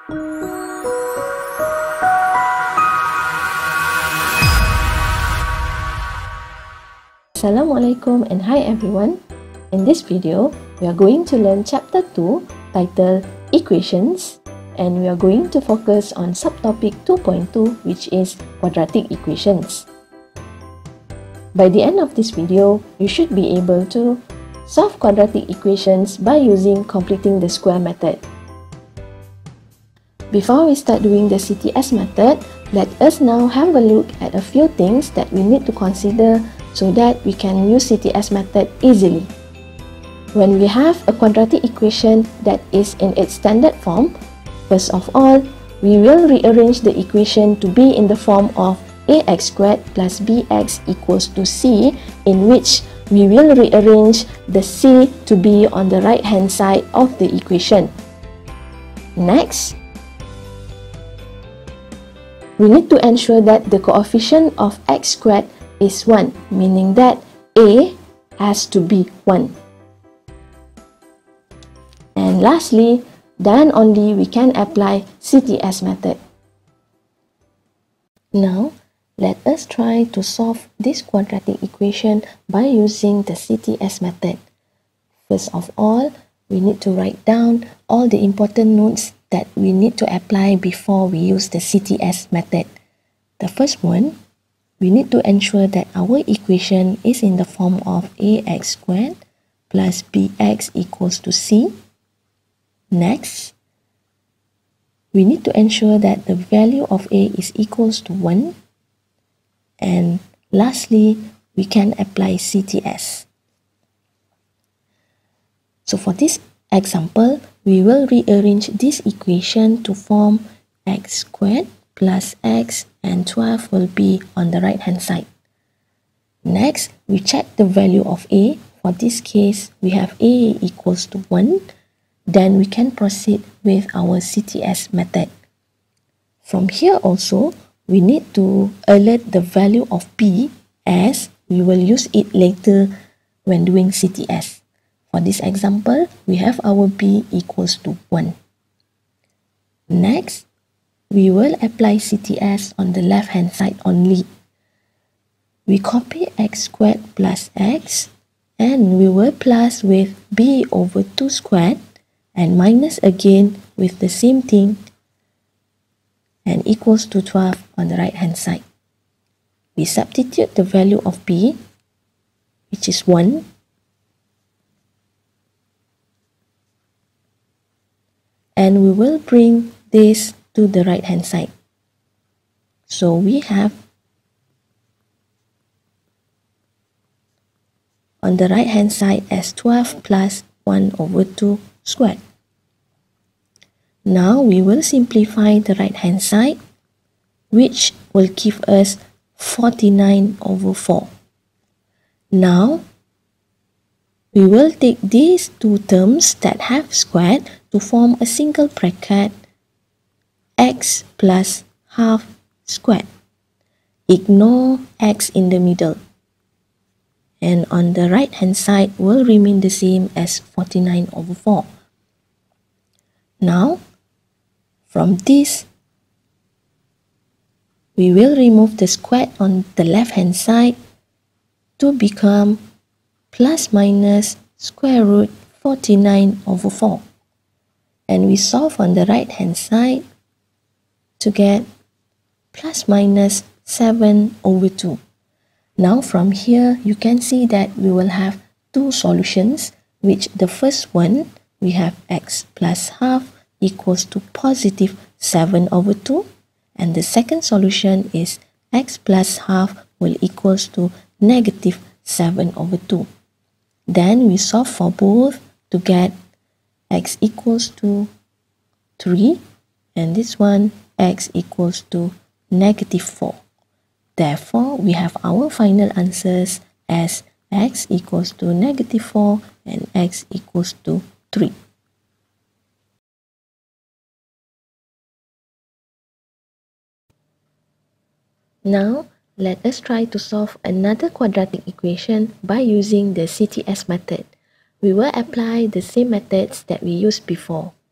Assalamualaikum and hi everyone. In this video, we are going to learn chapter 2 titled Equations, and we are going to focus on subtopic 2.2, which is quadratic equations. By the end of this video, you should be able to solve quadratic equations by using completing the square method. Before we start doing the CTS method, let us now have a look at a few things that we need to consider so that we can use CTS method easily. When we have a quadratic equation that is in its standard form, first of all, we will rearrange the equation to be in the form of ax squared plus bx equals to c, in which we will rearrange the c to be on the right hand side of the equation. Next, we need to ensure that the coefficient of x squared is 1, meaning that a has to be 1. And lastly, then only we can apply CTS method. Now, let us try to solve this quadratic equation by using the CTS method. First of all, we need to write down all the important notes that we need to apply before we use the CTS method. The first one, we need to ensure that our equation is in the form of ax squared plus bx equals to c. Next, we need to ensure that the value of a is equals to 1. And lastly, we can apply CTS. So for this example, we will rearrange this equation to form x squared plus x and 12 will be on the right hand side. Next, we check the value of a. For this case, we have a equals to 1. Then we can proceed with our CTS method. From here also, we need to alert the value of b, as we will use it later when doing CTS. For this example, we have our b equals to 1. Next, we will apply CTS on the left hand side only. We copy x squared plus x, and we will plus with b over 2 squared and minus again with the same thing and equals to 12 on the right hand side. We substitute the value of b, which is 1, and we will bring this to the right hand side. So we have on the right hand side as 12 plus 1 over 2 squared. Now we will simplify the right hand side, which will give us 49 over 4. Now we will take these two terms that have squared to form a single bracket, x plus half squared. Ignore x in the middle, and on the right hand side will remain the same as 49 over 4. Now, from this, we will remove the squared on the left hand side to become plus minus square root 49 over 4. And we solve on the right hand side to get plus minus 7 over 2. Now from here, you can see that we will have two solutions, which the first one, we have x plus half equals to positive 7 over 2. And the second solution is x plus half will equals to negative 7 over 2. Then we solve for both to get x equals to 3, and this one x equals to negative 4. Therefore, we have our final answers as x equals to negative 4 and x equals to 3. Now, let us try to solve another quadratic equation by using the CTS method. We will apply the same methods that we used before.